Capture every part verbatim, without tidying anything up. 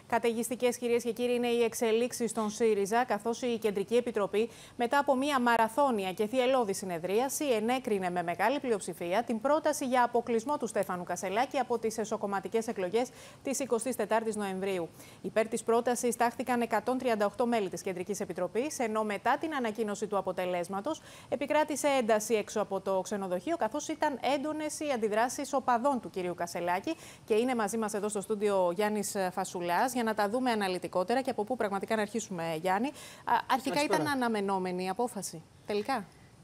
Καταιγιστικές, κυρίες και κύριοι, είναι οι εξελίξεις στον ΣΥΡΙΖΑ, καθώς η Κεντρική Επιτροπή, μετά από μια μαραθώνια και θυελλώδη συνεδρίαση, ενέκρινε με μεγάλη πλειοψηφία την πρόταση για αποκλεισμό του Στέφανου Κασελάκη από τις εσωκομματικές εκλογές της εικοστής τετάρτης Νοεμβρίου. Υπέρ της πρότασης τάχθηκαν εκατόν τριάντα οκτώ μέλη της Κεντρικής Επιτροπής, ενώ μετά την ανακοίνωση του αποτελέσματος επικράτησε ένταση έξω από το ξενοδοχείο, καθώς ήταν έντονες οι αντιδράσεις οπαδών του κυρίου Κασελάκη. Και είναι μαζί μας εδώ στο στούντιο ο Γιάννης Φασουλάς για να τα δούμε αναλυτικότερα και από πού πραγματικά να αρχίσουμε, Γιάννη. Αρχικά Καλησπέρα. ήταν αναμενόμενη η απόφαση, τελικά.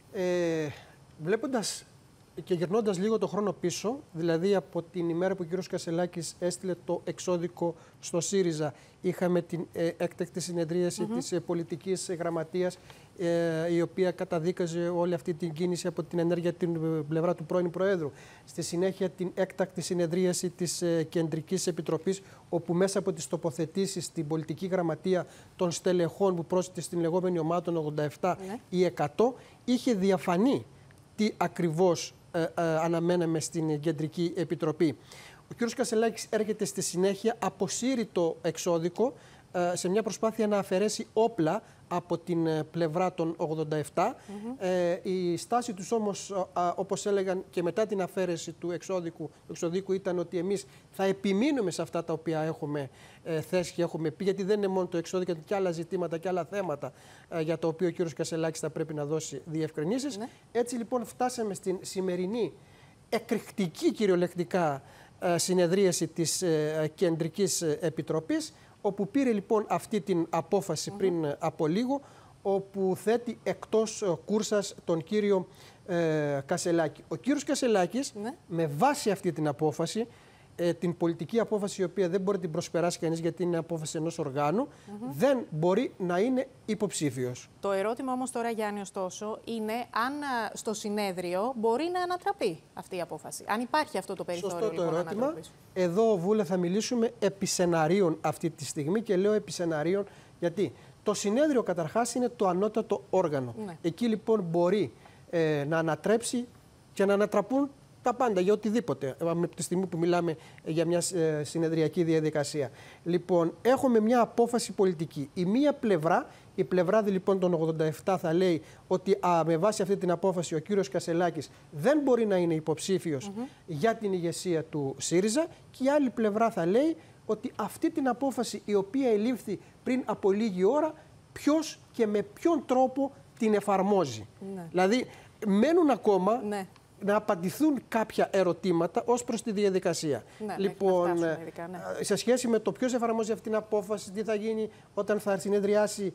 Ε, βλέποντας και γυρνώντας λίγο το χρόνο πίσω, δηλαδή από την ημέρα που ο κύριος Κασελάκης έστειλε το εξώδικο στο ΣΥΡΙΖΑ, είχαμε την ε, έκτακτη συνεδρίαση mm-hmm. της ε, πολιτικής γραμματείας, ε, η οποία καταδίκαζε όλη αυτή την κίνηση από την ενέργεια την πλευρά του πρώην Προέδρου. Στη συνέχεια την έκτακτη συνεδρίαση της ε, Κεντρικής Επιτροπής, όπου μέσα από τις τοποθετήσεις στην πολιτική γραμματεία των στελεχών που πρόσθεται στην λεγόμενη ομάδα των ογδόντα επτά mm-hmm. ή εκατό, είχε διαφανεί τι ακριβώς ε, ε, αναμέναμε στην Κεντρική Επιτροπή. Ο κ. Κασελάκης έρχεται στη συνέχεια, αποσύρει το εξώδικο ε, σε μια προσπάθεια να αφαιρέσει όπλα από την πλευρά των ογδόντα επτά. Mm-hmm. ε, η στάση τους όμως, ε, όπως έλεγαν και μετά την αφαίρεση του εξώδικου, του εξωδίκου, ήταν ότι εμείς θα επιμείνουμε σε αυτά τα οποία έχουμε ε, θέσει και έχουμε πει, γιατί δεν είναι μόνο το εξώδικο, και άλλα ζητήματα και άλλα θέματα ε, για τα οποία ο κ. Κασελάκης θα πρέπει να δώσει διευκρινήσεις. Mm-hmm. Έτσι λοιπόν φτάσαμε στην σημερινή εκρηκτική κυριολεκτικά ε, συνεδρίαση της ε, Κεντρικής Επιτροπής, όπου πήρε λοιπόν αυτή την απόφαση mm-hmm. πριν από λίγο, όπου θέτει εκτός κούρσας τον κύριο ε, Κασελάκη. Ο κύριος Κασελάκης, mm-hmm. με βάση αυτή την απόφαση, ε, την πολιτική απόφαση, η οποία δεν μπορεί να την προσπεράσει κανείς γιατί είναι απόφαση ενός οργάνου, mm-hmm. δεν μπορεί να είναι υποψήφιος. Το ερώτημα όμως τώρα, Γιάννη, ωστόσο, είναι αν στο συνέδριο μπορεί να ανατραπεί αυτή η απόφαση. Αν υπάρχει αυτό το περιθώριο. Σωστό το λοιπόν, ερώτημα. ανατροπής. Εδώ, Βούλε, θα μιλήσουμε επί σεναρίων αυτή τη στιγμή, και λέω επί σεναρίων γιατί το συνέδριο καταρχάς είναι το ανώτατο όργανο. Ναι. Εκεί λοιπόν μπορεί ε, να ανατρέψει και να ανατραπούν τα πάντα, για οτιδήποτε, με τη στιγμή που μιλάμε για μια ε, συνεδριακή διαδικασία. Λοιπόν, έχουμε μια απόφαση πολιτική. Η μία πλευρά, η πλευρά λοιπόν των ογδόντα επτά, θα λέει ότι α, με βάση αυτή την απόφαση ο κύριος Κασελάκης δεν μπορεί να είναι υποψήφιος mm-hmm. για την ηγεσία του ΣΥΡΙΖΑ, και η άλλη πλευρά θα λέει ότι αυτή την απόφαση, η οποία ελήφθη πριν από λίγη ώρα, ποιος και με ποιον τρόπο την εφαρμόζει. Ναι. Δηλαδή, μένουν ακόμα ναι. να απαντηθούν κάποια ερωτήματα ως προς τη διαδικασία. Ναι, λοιπόν, ειδικά, ναι. σε σχέση με το ποιος εφαρμόζει αυτή την απόφαση, τι θα γίνει όταν θα συνεδριάσει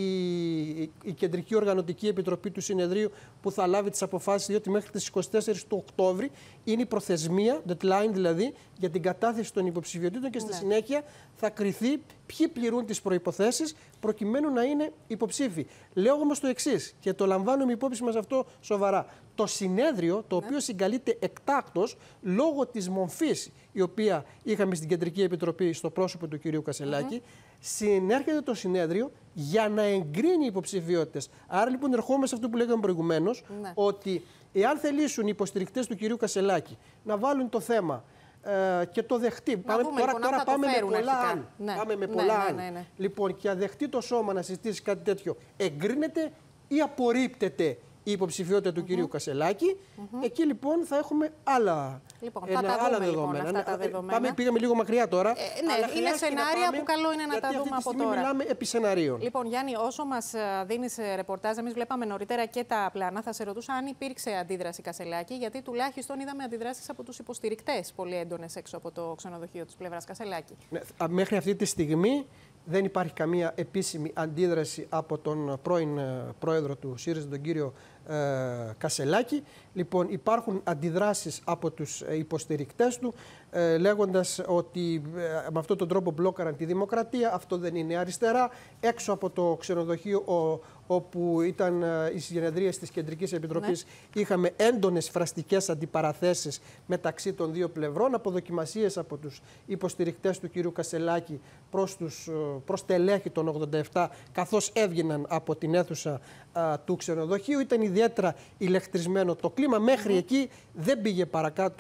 η, η Κεντρική Οργανωτική Επιτροπή του Συνεδρίου, που θα λάβει τις αποφάσεις, διότι μέχρι τις εικοστή τέταρτη του Οκτώβρη είναι η προθεσμία, deadline δηλαδή, για την κατάθεση των υποψηφιωτήτων, και στη ναι. συνέχεια θα κριθεί ποιοι πληρούν τις προϋποθέσεις προκειμένου να είναι υποψήφοι. Λέω όμως το εξής, και το λαμβάνουμε υπόψη μας αυτό σοβαρά. Το συνέδριο, το ναι. οποίο συγκαλείται εκτάκτως λόγω της μορφής η οποία είχαμε στην Κεντρική Επιτροπή στο πρόσωπο του κυρίου Κασελάκη, mm-hmm. συνέρχεται το συνέδριο για να εγκρίνει υποψηφιότητες. Άρα λοιπόν ερχόμαστε σε αυτό που λέγαμε προηγουμένως, ναι. ότι εάν θελήσουν οι υποστηρικτές του κυρίου Κασελάκη να βάλουν το θέμα ε, και το δεχτεί. Πάμε, δούμε, τώρα λοιπόν, τώρα πάμε, με πολλά αν. Ναι. πάμε με ναι, πολλά ναι, αν. ναι, ναι, ναι. Λοιπόν, και αν δεχτεί το σώμα να συζητήσει κάτι τέτοιο, εγκρίνεται ή απορρίπτεται η υποψηφιότητα του mm-hmm. κυρίου Κασελάκη. Mm-hmm. Εκεί λοιπόν θα έχουμε άλλα, λοιπόν, ένα, θα τα άλλα δούμε, δεδομένα. Λοιπόν, αυτά τα δεδομένα. Πάμε, πήγαμε λίγο μακριά τώρα. Ε, ναι, είναι σενάρια που καλό είναι να τα δούμε από τώρα. Μιλάμε επί σεναρίων. Λοιπόν, Γιάννη, όσο μας δίνεις ρεπορτάζ, εμείς βλέπαμε νωρίτερα και τα πλάνα. Θα σε ρωτούσα αν υπήρξε αντίδραση Κασελάκη, γιατί τουλάχιστον είδαμε αντιδράσεις από τους υποστηρικτές πολύ έντονες έξω από το ξενοδοχείο της πλευράς Κασελάκη. Ναι, μέχρι αυτή τη στιγμή δεν υπάρχει καμία επίσημη αντίδραση από τον πρώην πρόεδρο του ΣΥΡΙΖΑ, τον κύριο ε, Κασελάκη. Λοιπόν, υπάρχουν αντιδράσεις από τους υποστηρικτές του, ε, λέγοντας ότι ε, με αυτόν τον τρόπο μπλόκαραν τη δημοκρατία, αυτό δεν είναι αριστερά. Έξω από το ξενοδοχείο, ο, όπου ήταν η συνεδρία της Κεντρικής Επιτροπής, ναι. είχαμε έντονες φραστικές αντιπαραθέσεις μεταξύ των δύο πλευρών, αποδοκιμασίες από τους υποστηρικτές του κύριου Κασελάκη προς, τους, προς τελέχη των ογδόντα επτά, καθώς έβγαιναν από την αίθουσα α, του ξενοδοχείου. Ήταν ιδιαίτερα ηλεκτρισμένο το κλίμα. Μέχρι mm-hmm. εκεί δεν πήγε παρακάτω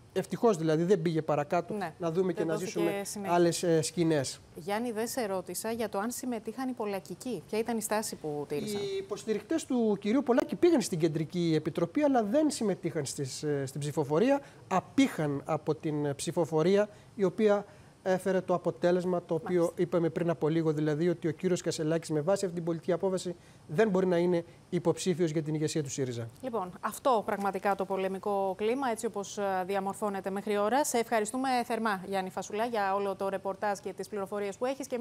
Ευτυχώς δηλαδή δεν πήγε παρακάτω, ναι, να δούμε και να ζήσουμε συνέχεια. άλλες ε, σκηνές. Γιάννη, δεν σε ρώτησα για το αν συμμετείχαν οι Πολακικοί. Ποια ήταν η στάση που τήρησαν? Οι υποστηρικτές του κυρίου Πολάκη πήγαν στην Κεντρική Επιτροπή, αλλά δεν συμμετείχαν στις, στην ψηφοφορία. Απήχαν από την ψηφοφορία, η οποία έφερε το αποτέλεσμα το οποίο Μάλιστα. είπαμε πριν από λίγο, δηλαδή ότι ο κύριος Κασελάκης με βάση αυτή την πολιτική απόφαση δεν μπορεί να είναι υποψήφιος για την ηγεσία του ΣΥΡΙΖΑ. Λοιπόν, αυτό πραγματικά το πολεμικό κλίμα, έτσι όπως διαμορφώνεται μέχρι ώρα. Σε ευχαριστούμε θερμά, Γιάννη Φασουλά, για όλο το ρεπορτάζ και τις πληροφορίες που έχεις.